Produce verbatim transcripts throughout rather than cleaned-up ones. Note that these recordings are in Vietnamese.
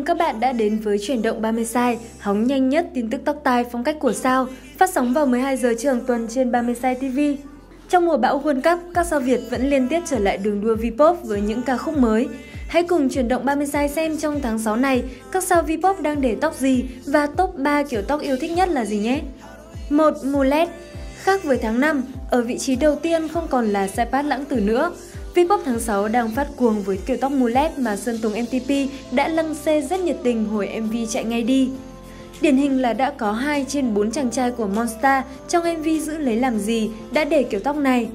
các bạn đã đến với Chuyển động ba mươi sai, hóng nhanh nhất tin tức tóc tai phong cách của sao, phát sóng vào mười hai giờ trưa hàng tuần trên ba mươi sai ti vi. Trong mùa bão World Cup, các sao Việt vẫn liên tiếp trở lại đường đua V-pop với những ca khúc mới. Hãy cùng Chuyển động ba mươi sai xem trong tháng sáu này, các sao V-pop đang để tóc gì và top ba kiểu tóc yêu thích nhất là gì nhé. một. Mullet. Khác với tháng năm, ở vị trí đầu tiên không còn là Saipat lãng tử nữa. V-pop tháng sáu đang phát cuồng với kiểu tóc mullet mà Sơn Tùng em tê pê đã lăng xê rất nhiệt tình hồi em vê Chạy Ngay Đi. Điển hình là đã có hai trên bốn chàng trai của Monsta trong em vê Giữ Lấy Làm Gì đã để kiểu tóc này.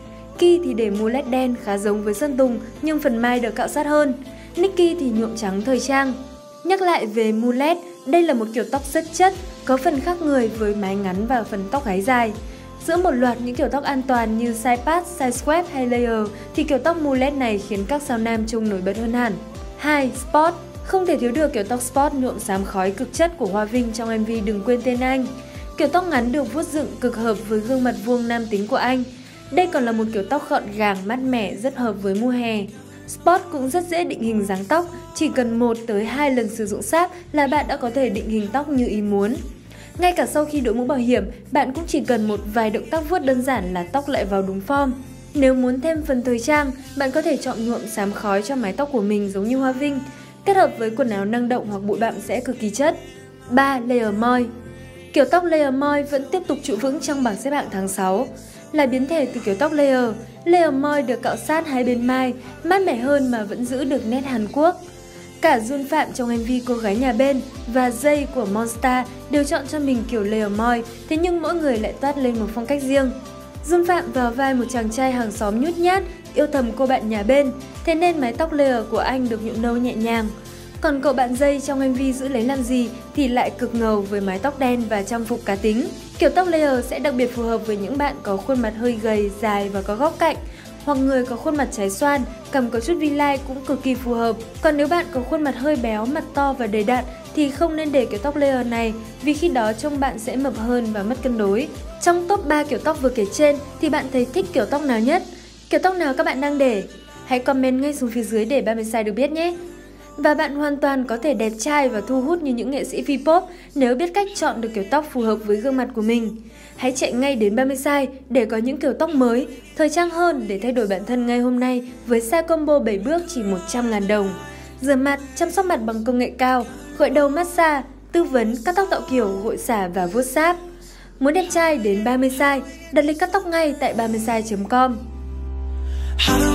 Ki thì để mullet đen khá giống với Sơn Tùng nhưng phần mai được cạo sát hơn. Nicki thì nhuộm trắng thời trang. Nhắc lại về mullet, đây là một kiểu tóc rất chất, có phần khác người với mái ngắn và phần tóc gáy dài. Giữa một loạt những kiểu tóc an toàn như side part, side swept hay layer thì kiểu tóc mullet này khiến các sao nam trông nổi bật hơn hẳn. hai. Spot. Không thể thiếu được kiểu tóc spot nhuộm xám khói cực chất của Hoa Vinh trong em vê Đừng Quên Tên Anh. Kiểu tóc ngắn được vuốt dựng cực hợp với gương mặt vuông nam tính của anh. Đây còn là một kiểu tóc gọn gàng mát mẻ rất hợp với mùa hè. Spot cũng rất dễ định hình dáng tóc, chỉ cần một tới hai lần sử dụng sáp là bạn đã có thể định hình tóc như ý muốn. Ngay cả sau khi đội mũ bảo hiểm, bạn cũng chỉ cần một vài động tác vuốt đơn giản là tóc lại vào đúng form. Nếu muốn thêm phần thời trang, bạn có thể chọn nhuộm xám khói cho mái tóc của mình giống như Hoa Vinh. Kết hợp với quần áo năng động hoặc bụi bặm sẽ cực kỳ chất. ba. Layer moi. Kiểu tóc layer moi vẫn tiếp tục trụ vững trong bảng xếp hạng tháng sáu. Là biến thể từ kiểu tóc layer, layer moi được cạo sát hai bên mai, mát mẻ hơn mà vẫn giữ được nét Hàn Quốc. Cả Jun Phạm trong em vê Cô Gái Nhà Bên và Jay của Monsta đều chọn cho mình kiểu layer moi, thế nhưng mỗi người lại toát lên một phong cách riêng. Jun Phạm vào vai một chàng trai hàng xóm nhút nhát, yêu thầm cô bạn nhà bên, thế nên mái tóc layer của anh được nhuộm nâu nhẹ nhàng. Còn cậu bạn Jay trong em vê Giữ Lấy Làm Gì thì lại cực ngầu với mái tóc đen và trang phục cá tính. Kiểu tóc layer sẽ đặc biệt phù hợp với những bạn có khuôn mặt hơi gầy, dài và có góc cạnh, hoặc người có khuôn mặt trái xoan, cằm có chút V-line cũng cực kỳ phù hợp. Còn nếu bạn có khuôn mặt hơi béo, mặt to và đầy đặn thì không nên để kiểu tóc layer này vì khi đó trông bạn sẽ mập hơn và mất cân đối. Trong top ba kiểu tóc vừa kể trên thì bạn thấy thích kiểu tóc nào nhất? Kiểu tóc nào các bạn đang để? Hãy comment ngay xuống phía dưới để ba mươi sai được biết nhé! Và bạn hoàn toàn có thể đẹp trai và thu hút như những nghệ sĩ V-pop nếu biết cách chọn được kiểu tóc phù hợp với gương mặt của mình. Hãy chạy ngay đến ba mươi sai để có những kiểu tóc mới, thời trang hơn để thay đổi bản thân ngay hôm nay với set combo bảy bước chỉ một trăm nghìn đồng. Rửa mặt, chăm sóc mặt bằng công nghệ cao, gội đầu massage, tư vấn, cắt tóc tạo kiểu, gội xả và vuốt sáp. Muốn đẹp trai đến ba mươi sai, đặt lịch cắt tóc ngay tại ba mươi sai chấm com.